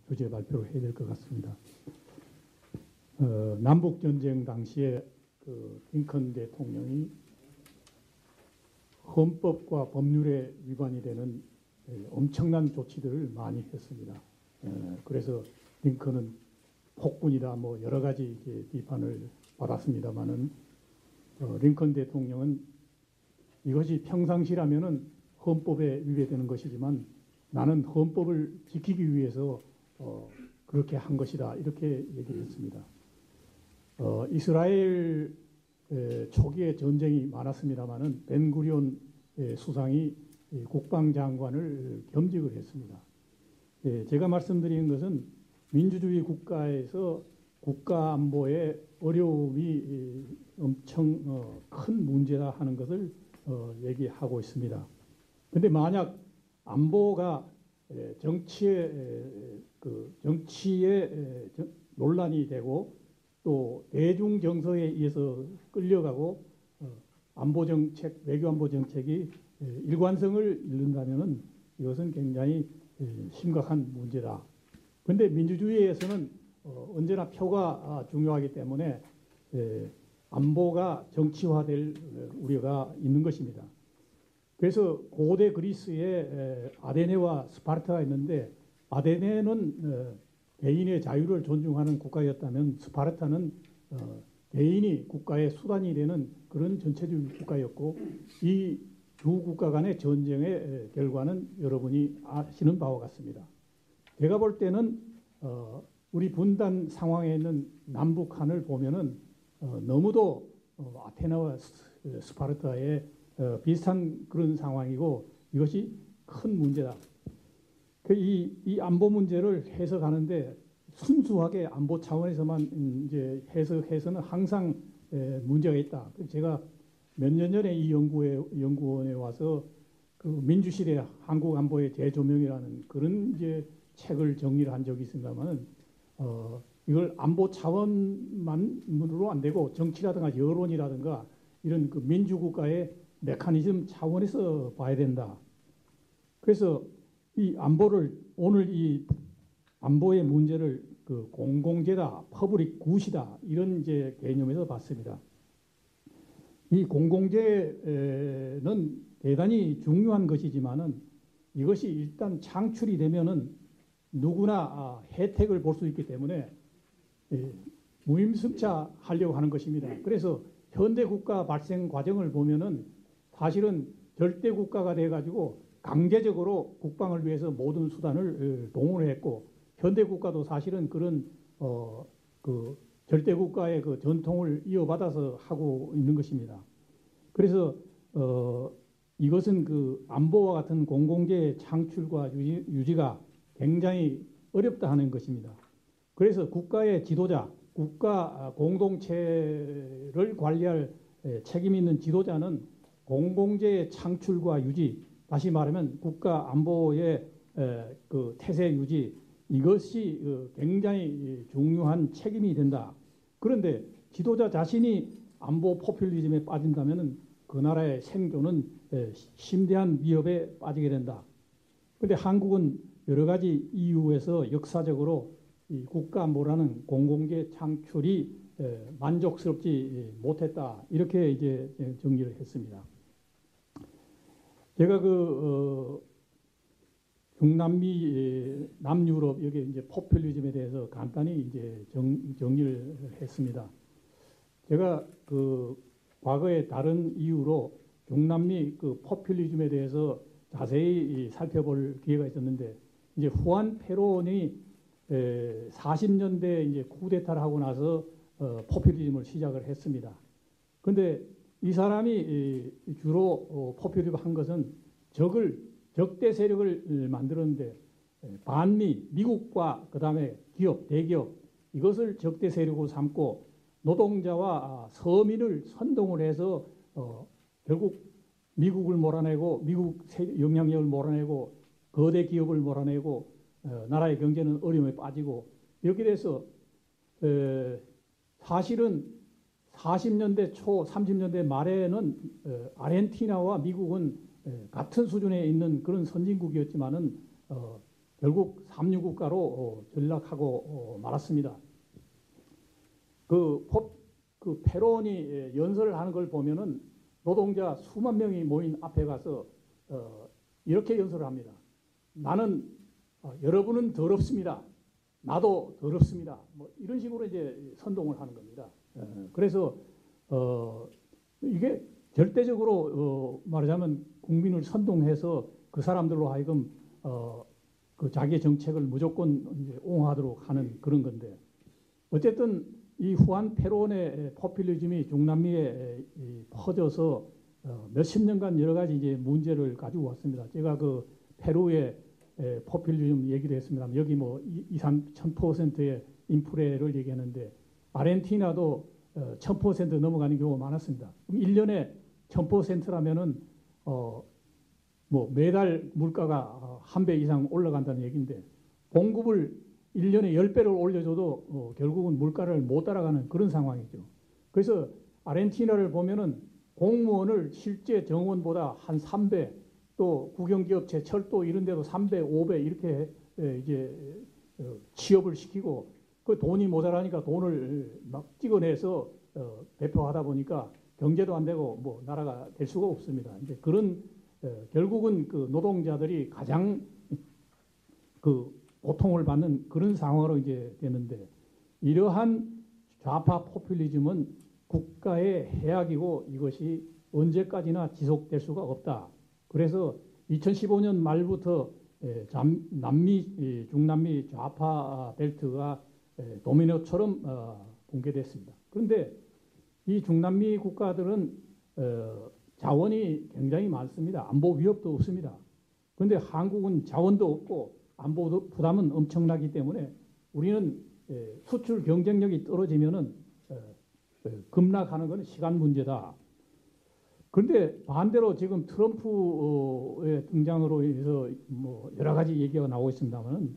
주제 발표를 해야 될 것 같습니다. 남북 전쟁 당시에 링컨 대통령이 헌법과 법률에 위반이 되는 엄청난 조치들을 많이 했습니다. 그래서 링컨은 폭군이다 뭐 여러 가지 비판을 받았습니다만은 링컨 대통령은 이것이 평상시라면은 헌법에 위배되는 것이지만 나는 헌법을 지키기 위해서 그렇게 한 것이다 이렇게 얘기했습니다. 이스라엘 초기에 전쟁이 많았습니다만은 벤구리온 수상이 국방장관을 겸직을 했습니다. 제가 말씀드리는 것은 민주주의 국가에서 국가 안보에 어려움이 엄청 큰 문제다 하는 것을 얘기하고 있습니다. 그런데 만약 안보가 정치에 논란이 되고 또 대중 정서에 의해서 끌려가고 안보 정책, 외교 안보 정책이 일관성을 잃는다면은 이것은 굉장히 심각한 문제다. 그런데 민주주의에서는 언제나 표가 중요하기 때문에 안보가 정치화될 우려가 있는 것입니다. 그래서 고대 그리스에 아테네와 스파르타가 있는데 아테네는 개인의 자유를 존중하는 국가였다면 스파르타는 개인이 국가의 수단이 되는 그런 전체주의 국가였고 이 두 국가 간의 전쟁의 결과는 여러분이 아시는 바와 같습니다. 제가 볼 때는 우리 분단 상황에 있는 남북한을 보면은 너무도 아테네와 스파르타의 비슷한 그런 상황이고 이것이 큰 문제다. 이 안보 문제를 해석하는데 순수하게 안보 차원에서만 이제 해석해서는 항상 문제가 있다. 제가 몇 년 전에 이 연구원에 와서 그 민주시대 한국 안보의 재조명이라는 그런 이제 책을 정리를 한 적이 있습니다만은 이걸 안보 차원만으로 안 되고 정치라든가 여론이라든가 이런 그 민주국가의 메커니즘 차원에서 봐야 된다. 그래서 이 안보를 오늘 이 안보의 문제를 그 공공재다, 퍼블릭 굿이다 이런 이제 개념에서 봤습니다. 이 공공재는 대단히 중요한 것이지만은 이것이 일단 창출이 되면은 누구나 혜택을 볼 수 있기 때문에 무임승차하려고 하는 것입니다. 그래서 현대 국가 발생 과정을 보면은 사실은 절대 국가가 돼 가지고 강제적으로 국방을 위해서 모든 수단을 동원했고 현대 국가도 사실은 그런 그 절대 국가의 그 전통을 이어받아서 하고 있는 것입니다. 그래서 이것은 그 안보와 같은 공공재의 창출과 유지가 굉장히 어렵다 하는 것입니다. 그래서 국가의 지도자, 국가 공동체를 관리할 책임 있는 지도자는 공공재의 창출과 유지, 다시 말하면 국가 안보의 그 태세 유지, 이것이 굉장히 중요한 책임이 된다. 그런데 지도자 자신이 안보 포퓰리즘에 빠진다면 그 나라의 생존은 심대한 위협에 빠지게 된다. 그런데 한국은 여러 가지 이유에서 역사적으로 이 국가 안보라는 공공재 창출이 만족스럽지 못했다. 이렇게 이제 정리를 했습니다. 제가 중남미, 남유럽 여기 이제 포퓰리즘에 대해서 간단히 이제 정리를 했습니다. 제가 그 과거에 다른 이유로 중남미 그 포퓰리즘에 대해서 자세히 살펴볼 기회가 있었는데 이제 후안 페론이 40년대 이제 쿠데타를 하고 나서 포퓰리즘을 시작을 했습니다. 그런데 이 사람이 주로 포퓰리즘 한 것은 적대 세력을 만들었는데 반미, 미국과 그 다음에 기업, 대기업 이것을 적대 세력으로 삼고 노동자와 서민을 선동을 해서 결국 미국을 몰아내고 미국 영향력을 몰아내고 거대 기업을 몰아내고 나라의 경제는 어려움에 빠지고 이렇게 돼서 사실은 40년대 초 30년대 말에는 아르헨티나와 미국은 같은 수준에 있는 그런 선진국이었지만은 결국 삼류국가로 전락하고 말았습니다. 그 페론이 연설을 하는 걸 보면은 노동자 수만 명이 모인 앞에 가서 이렇게 연설을 합니다. 나는 여러분은 더럽습니다. 나도 더럽습니다. 뭐 이런 식으로 이제 선동을 하는 겁니다. 그래서 이게 절대적으로 말하자면 국민을 선동해서 그 사람들로 하여금 그 자기의 정책을 무조건 이제 옹호하도록 하는 그런 건데, 어쨌든 이 후안 페론의 포퓰리즘이 중남미에 퍼져서 몇십 년간 여러 가지 이제 문제를 가지고 왔습니다. 제가 그 페루의 포퓰리즘 얘기를 했습니다. 여기 뭐 1000%의 인플레를 얘기하는데 아르헨티나도 1000% 넘어가는 경우가 많았습니다. 그럼 1년에 1000%라면은 뭐 매달 물가가 한 배 이상 올라간다는 얘기인데, 공급을 1년에 10배를 올려줘도 결국은 물가를 못 따라가는 그런 상황이죠. 그래서 아르헨티나를 보면은 공무원을 실제 정원보다 한 3배, 또 국영기업체, 철도 이런 데도 3배, 5배 이렇게 이제 취업을 시키고, 그 돈이 모자라니까 돈을 막 찍어내서 배포하다 보니까 경제도 안 되고 뭐 나라가 될 수가 없습니다. 이제 그런 결국은 그 노동자들이 가장 그 고통을 받는 그런 상황으로 이제 되는데, 이러한 좌파 포퓰리즘은 국가의 해악이고 이것이 언제까지나 지속될 수가 없다. 그래서 2015년 말부터 중남미 좌파 벨트가 도미노처럼 붕괴됐습니다. 그런데 이 중남미 국가들은 자원이 굉장히 많습니다. 안보 위협도 없습니다. 그런데 한국은 자원도 없고 안보 부담은 엄청나기 때문에 우리는 수출 경쟁력이 떨어지면은 급락하는 것은 시간 문제다. 그런데 반대로 지금 트럼프의 등장으로 인해서 뭐 여러 가지 얘기가 나오고 있습니다만은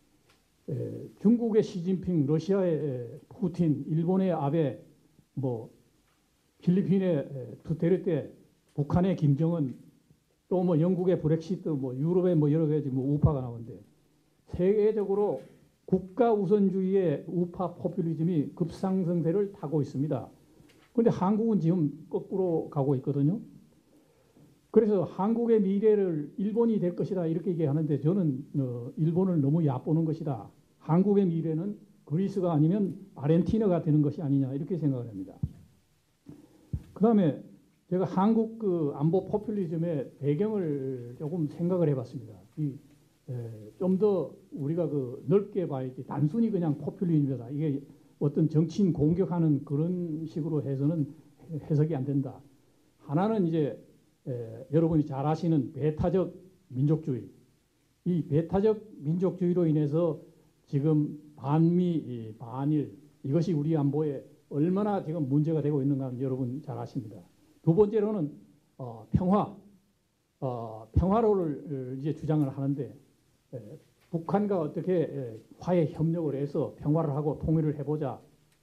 중국의 시진핑, 러시아의 푸틴, 일본의 아베, 뭐 필리핀의 두테르테, 북한의 김정은, 또 뭐 영국의 브렉시트, 뭐 유럽의 뭐 여러 가지 뭐 우파가 나오는데, 세계적으로 국가 우선주의의 우파 포퓰리즘이 급상승세를 타고 있습니다. 그런데 한국은 지금 거꾸로 가고 있거든요. 그래서 한국의 미래를 일본이 될 것이다 이렇게 얘기하는데, 저는 일본을 너무 얕보는 것이다. 한국의 미래는 그리스가 아니면 아르헨티나가 되는 것이 아니냐 이렇게 생각을 합니다. 그 다음에 제가 한국 그 안보 포퓰리즘의 배경을 조금 생각을 해봤습니다. 좀 더 우리가 그 넓게 봐야지 단순히 그냥 포퓰리즘이다, 이게 어떤 정치인 공격하는 그런 식으로 해서는 해석이 안 된다. 하나는 이제 여러분이 잘 아시는 배타적 민족주의. 이 배타적 민족주의로 인해서 지금 반미, 반일 이것이 우리 안보에 얼마나 지금 문제가 되고 있는가 여러분 잘 아십니다. 두 번째로는 평화로를 이제 주장을 하는데, 북한과 어떻게 화해 협력을 해서 평화를 하고 통일을 해보자.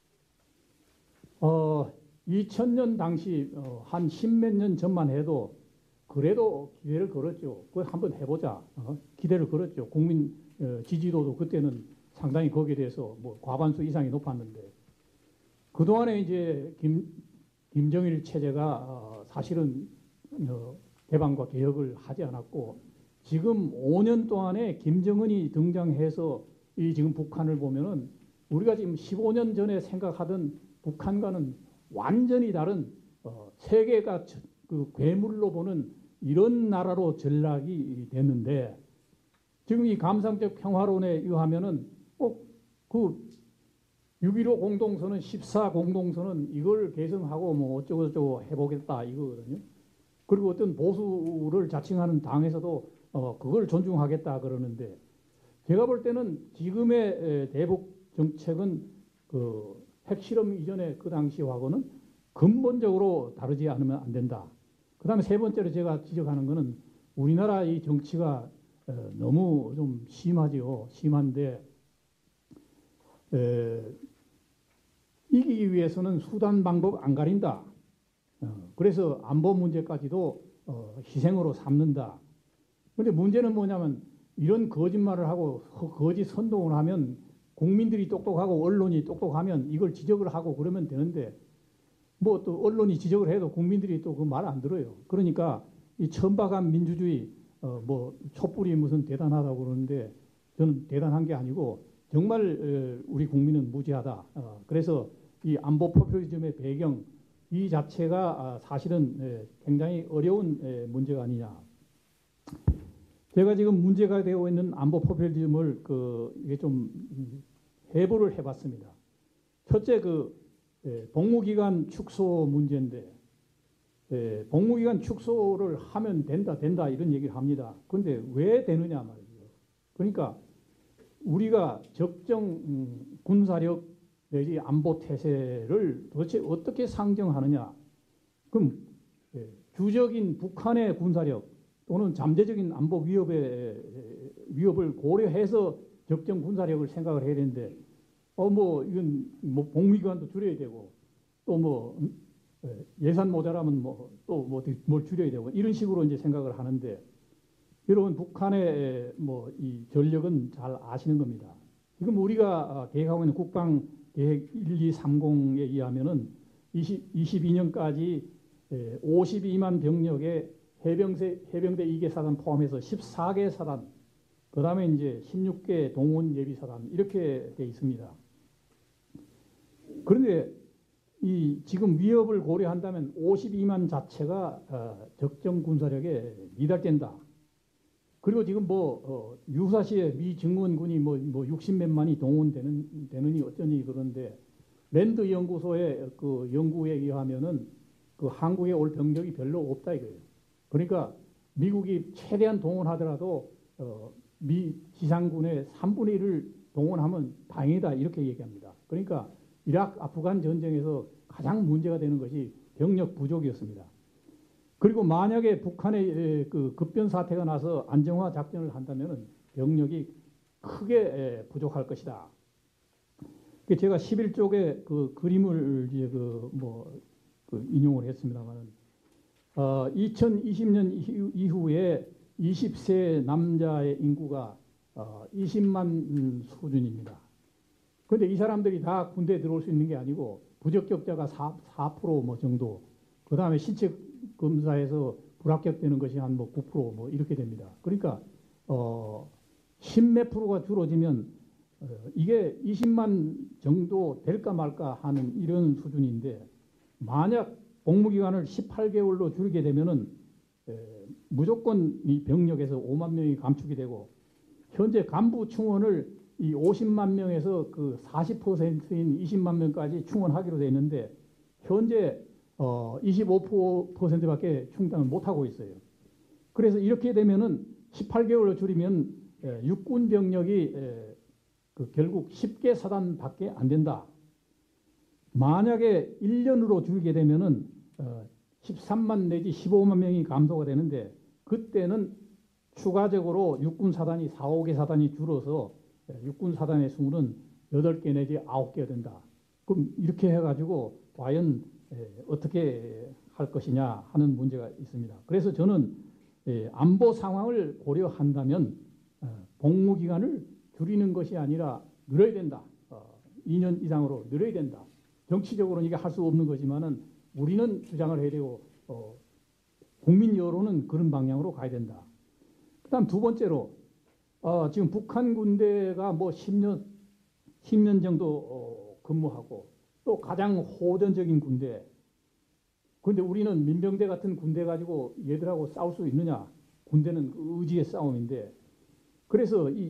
2000년 당시 한 10몇 년 전만 해도 그래도 기대를 걸었죠. 그걸 한번 해보자. 기대를 걸었죠. 국민 지지도도 그때는 상당히 거기에 대해서 뭐 과반수 이상이 높았는데, 그동안에 이제 김정일 체제가 사실은 개방과 개혁을 하지 않았고, 지금 5년 동안에 김정은이 등장해서 이 지금 북한을 보면은 우리가 지금 15년 전에 생각하던 북한과는 완전히 다른 세계가 그 괴물로 보는 이런 나라로 전락이 됐는데, 지금 이 감상적 평화론에 의하면은 그 6.15 공동선언, 14 공동선언 이걸 개성하고 뭐 어쩌고저쩌고 해보겠다 이거거든요. 그리고 어떤 보수를 자칭하는 당에서도 그걸 존중하겠다 그러는데, 제가 볼 때는 지금의 대북 정책은 그 핵실험 이전에 그 당시하고는 근본적으로 다르지 않으면 안 된다. 그 다음에 세 번째로 제가 지적하는 것은 우리나라 이 정치가 너무 좀 심하지요. 심한데 이기기 위해서는 수단 방법 안 가린다. 그래서 안보 문제까지도 희생으로 삼는다. 그런데 문제는 뭐냐면 이런 거짓말을 하고 거짓 선동을 하면 국민들이 똑똑하고 언론이 똑똑하면 이걸 지적을 하고 그러면 되는데 뭐 또 언론이 지적을 해도 국민들이 또 그 말 안 들어요. 그러니까 이 천박한 민주주의 뭐 촛불이 무슨 대단하다고 그러는데 저는 대단한 게 아니고 정말 우리 국민은 무지하다. 그래서 이 안보 포퓰리즘의 배경 이 자체가 사실은 굉장히 어려운 문제가 아니냐. 제가 지금 문제가 되고 있는 안보 포퓰리즘을 이게 좀 해부를 해봤습니다. 첫째 복무기간 축소 문제인데 복무기간 축소를 하면 된다 이런 얘기를 합니다. 그런데 왜 되느냐 말이죠. 그러니까 우리가 적정 군사력 내지 안보 태세를 도대체 어떻게 상정하느냐. 그럼 주적인 북한의 군사력 또는 잠재적인 안보 위협을 고려해서 적정 군사력을 생각을 해야 되는데 이건 복무기간도 줄여야 되고 또 예산 모자라면 뭘 줄여야 되고 이런 식으로 이제 생각을 하는데 여러분 북한의 이 전력은 잘 아시는 겁니다. 지금 우리가 계획하고 있는 국방 계획 1230에 의하면은 22년까지 52만 병력의 해병대 2개 사단 포함해서 14개 사단, 그 다음에 이제 16개 동원 예비 사단 이렇게 돼 있습니다. 그런데 이 지금 위협을 고려한다면 52만 자체가 적정 군사력에 미달된다. 그리고 지금 유사시에 미 증원군이 60몇만이 동원되느니 어쩌니 그런데 랜드 연구소의 그 연구에 의하면은 그 한국에 올 병력이 별로 없다 이거예요. 그러니까 미국이 최대한 동원하더라도 미 지상군의 3분의 1을 동원하면 다행이다 이렇게 얘기합니다. 그러니까 이라크 아프간 전쟁에서 가장 문제가 되는 것이 병력 부족이었습니다. 그리고 만약에 북한의 그 급변 사태가 나서 안정화 작전을 한다면 병력이 크게 부족할 것이다. 제가 11쪽에 그 그림을 이제 인용을 했습니다만, 2020년 이후에 20세 남자의 인구가 20만 수준입니다. 그런데 이 사람들이 다 군대에 들어올 수 있는 게 아니고 부적격자가 4% 정도, 그 다음에 신체 검사에서 불합격되는 것이 한 9% 이렇게 됩니다. 그러니까 10몇 프로가 줄어지면 이게 20만 정도 될까 말까 하는 이런 수준인데 만약 복무기간을 18개월로 줄이게 되면은 무조건 이 병력에서 5만 명이 감축이 되고 현재 간부 충원을 이 50만 명에서 그 40%인 20만 명까지 충원하기로 되어 있는데 현재 25%밖에 충당을 못하고 있어요. 그래서 이렇게 되면은 18개월로 줄이면 육군 병력이 결국 10개 사단밖에 안 된다. 만약에 1년으로 줄이게 되면은 13만 내지 15만 명이 감소가 되는데 그때는 추가적으로 육군 사단이 4, 5개 사단이 줄어서 육군 사단의 수는 8개 내지 9개가 된다. 그럼 이렇게 해가지고 과연 어떻게 할 것이냐 하는 문제가 있습니다. 그래서 저는 안보 상황을 고려한다면 복무기간을 줄이는 것이 아니라 늘어야 된다. 2년 이상으로 늘어야 된다. 정치적으로는 이게 할 수 없는 거지만은 우리는 주장을 해야 되고 국민 여론은 그런 방향으로 가야 된다. 그다음 두 번째로 지금 북한 군대가 10년 정도 근무하고 또 가장 호전적인 군대. 그런데 우리는 민병대 같은 군대 가지고 얘들하고 싸울 수 있느냐? 군대는 그 의지의 싸움인데 그래서 이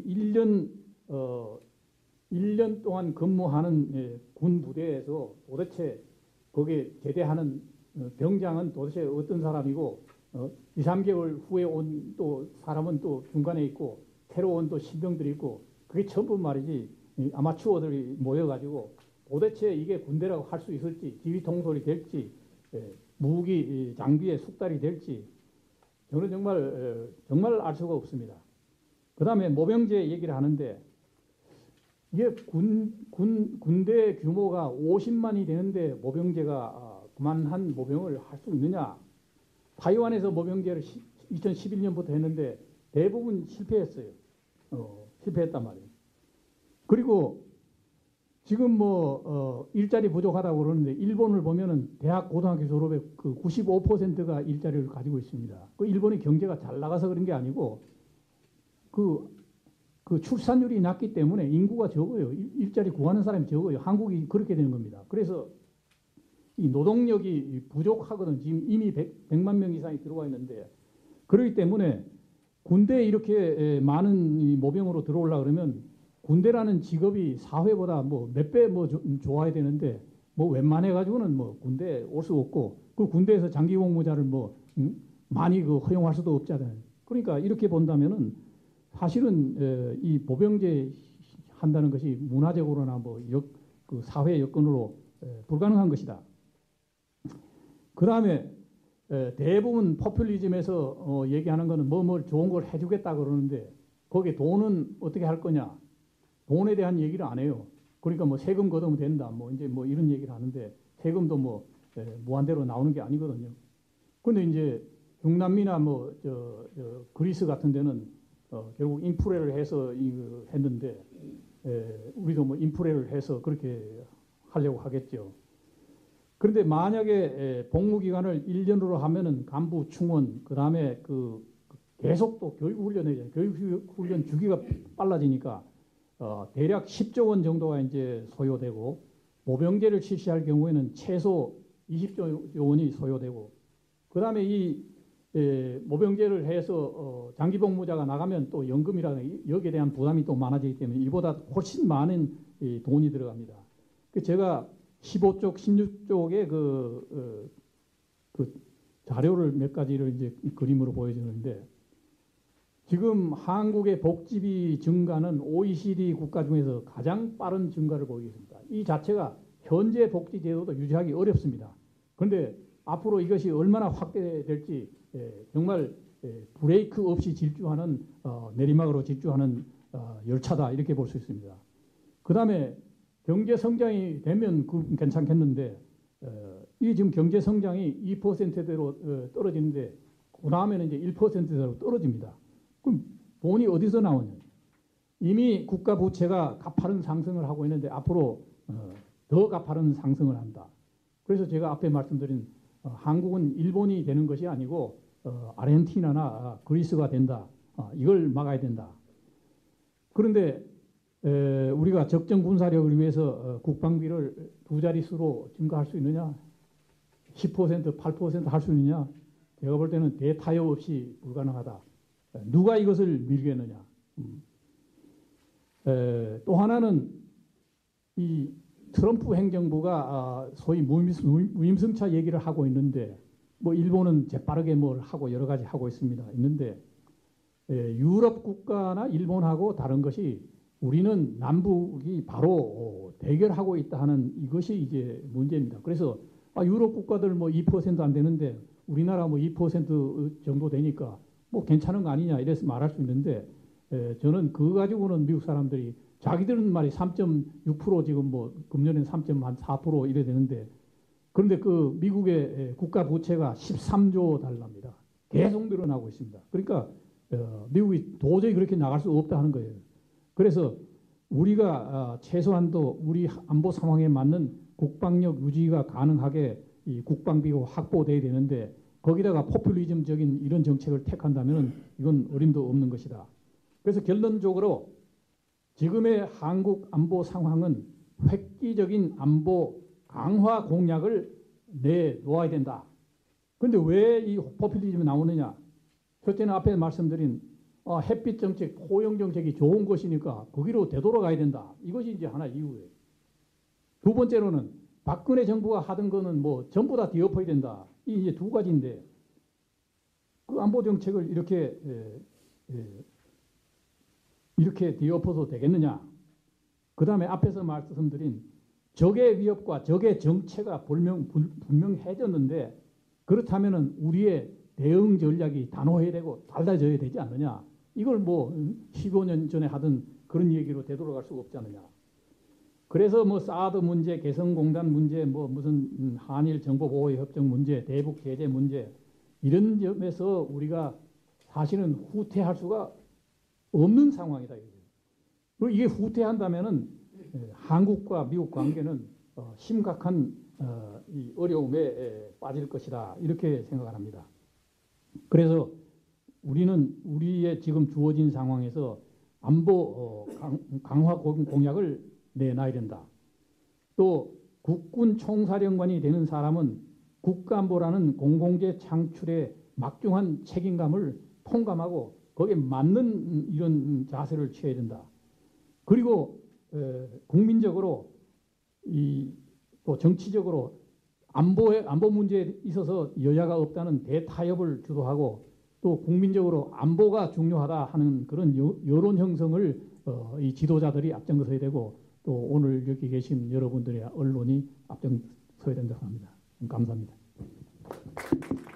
1년 동안 근무하는 군 부대에서 도대체 거기에 제대하는 병장은 도대체 어떤 사람이고 2, 3개월 후에 온 또 사람은 또 중간에 있고 새로 온 또 신병들이 있고 그게 전부 말이지 아마추어들이 모여가지고 도대체 이게 군대라고 할 수 있을지 지휘 통솔이 될지 무기 장비의 숙달이 될지 저는 정말 알 수가 없습니다. 그 다음에 모병제 얘기를 하는데 이게 군대 규모가 50만이 되는데 모병제가 그만한 모병을 할 수 있느냐. 타이완에서 모병제를 2011년부터 했는데 대부분 실패했어요. 실패했단 말이에요. 그리고 지금 일자리 부족하다고 그러는데 일본을 보면은 대학 고등학교 졸업의 그 95%가 일자리를 가지고 있습니다. 그 일본의 경제가 잘 나가서 그런 게 아니고 그 출산율이 낮기 때문에 인구가 적어요. 일자리 구하는 사람이 적어요. 한국이 그렇게 되는 겁니다. 그래서 이 노동력이 부족하거든. 지금 이미 100만 명 이상이 들어와 있는데 그렇기 때문에 군대에 이렇게 많은 이 모병으로 들어오려 그러면 군대라는 직업이 사회보다 몇 배 좋아야 되는데 웬만해 가지고는 군대에 올 수 없고 그 군대에서 장기 복무자를 많이 허용할 수도 없잖아요. 그러니까 이렇게 본다면은 사실은 이 보병제 한다는 것이 문화적으로나 그 사회 여건으로 불가능한 것이다. 그 다음에 대부분 포퓰리즘에서 얘기하는 거는 뭘 좋은 걸 해주겠다 그러는데 거기에 돈은 어떻게 할 거냐? 돈에 대한 얘기를 안 해요. 그러니까 세금 걷으면 된다. 이제 이런 얘기를 하는데 세금도 무한대로 나오는 게 아니거든요. 근데 이제 중남미나 그리스 같은 데는 결국 인프레를 해서 했는데 우리도 인프레를 해서 그렇게 하려고 하겠죠. 그런데 만약에 복무 기간을 1년으로 하면은 간부 충원 그다음에 계속 또 교육훈련을 교육훈련 주기가 빨라지니까 대략 10조 원 정도가 이제 소요되고 모병제를 실시할 경우에는 최소 20조 원이 소요되고 그다음에 이 모병제를 해서 장기 복무자가 나가면 또 연금이라는 여기에 대한 부담이 또 많아지기 때문에 이보다 훨씬 많은 돈이 들어갑니다. 제가 15쪽, 16쪽의 그 자료를 몇 가지를 이제 그림으로 보여주는데 지금 한국의 복지비 증가는 OECD 국가 중에서 가장 빠른 증가를 보이고 있습니다. 이 자체가 현재 복지 제도도 유지하기 어렵습니다. 그런데 앞으로 이것이 얼마나 확대될지 정말 브레이크 없이 질주하는 내리막으로 질주하는 열차다 이렇게 볼 수 있습니다. 그 다음에 경제 성장이 되면 괜찮겠는데 이 지금 경제 성장이 2%대로 떨어지는데 그 다음에는 이제 1%대로 떨어집니다. 그럼 돈이 어디서 나오냐? 이미 국가 부채가 가파른 상승을 하고 있는데 앞으로 더 가파른 상승을 한다. 그래서 제가 앞에 말씀드린 한국은 일본이 되는 것이 아니고 아르헨티나나 그리스가 된다. 이걸 막아야 된다. 그런데 우리가 적정 군사력을 위해서 국방비를 두 자릿수로 증가할 수 있느냐? 10%, 8% 할 수 있느냐? 제가 볼 때는 대타협 없이 불가능하다. 누가 이것을 밀겠느냐? 또 하나는 이 트럼프 행정부가 소위 무임승차 얘기를 하고 있는데 일본은 재빠르게 뭘 하고 여러 가지 하고 있는데 유럽 국가나 일본하고 다른 것이 우리는 남북이 바로 대결하고 있다 하는 이것이 이제 문제입니다. 그래서 유럽 국가들 2% 안 되는데 우리나라 2% 정도 되니까 괜찮은 거 아니냐 이래서 말할 수 있는데 저는 그거 가지고는 미국 사람들이 자기들은 말이 3.6% 지금 금년엔 3.4% 이래 되는데 그런데 그 미국의 국가 부채가 13조 달러입니다. 계속 늘어나고 있습니다. 그러니까 미국이 도저히 그렇게 나갈 수 없다 하는 거예요. 그래서 우리가 최소한도 우리 안보 상황에 맞는 국방력 유지가 가능하게 이 국방비가 확보돼야 되는데 거기다가 포퓰리즘적인 이런 정책을 택한다면 이건 어림도 없는 것이다. 그래서 결론적으로 지금의 한국 안보 상황은 획기적인 안보 강화 공약을 내놓아야 된다. 그런데 왜 이 포퓰리즘이 나오느냐? 첫째는 앞에 말씀드린 햇빛 정책, 포용 정책이 좋은 것이니까 거기로 되돌아가야 된다. 이것이 이제 하나 이유예요. 두 번째로는 박근혜 정부가 하던 거는 전부 다 뒤엎어야 된다. 이 이제 두 가지인데 그 안보 정책을 이렇게 뒤엎어도 되겠느냐? 그 다음에 앞에서 말씀드린 적의 위협과 적의 정체가 분명해졌는데 그렇다면 우리의 대응 전략이 단호해야 되고 달라져야 되지 않느냐? 이걸 15년 전에 하던 그런 얘기로 되돌아갈 수가 없지 않느냐? 그래서 사드 문제, 개성공단 문제, 무슨 한일 정보보호협정 문제, 대북 제재 문제 이런 점에서 우리가 사실은 후퇴할 수가 없는 상황이다. 그리고 이게 후퇴한다면은 한국과 미국 관계는 심각한 이 어려움에 빠질 것이다. 이렇게 생각을 합니다. 그래서 우리는 우리의 지금 주어진 상황에서 안보 강화 공약을 내놔야 된다. 또 국군 총사령관이 되는 사람은 국가안보라는 공공재 창출에 막중한 책임감을 통감하고 거기에 맞는 이런 자세를 취해야 된다. 그리고 국민적으로 또 정치적으로 안보 문제에 있어서 여야가 없다는 대타협을 주도하고 또 국민적으로 안보가 중요하다 하는 그런 여론 형성을 이 지도자들이 앞장서야 되고 또 오늘 여기 계신 여러분들의 언론이 앞장서야 된다고 합니다. 감사합니다.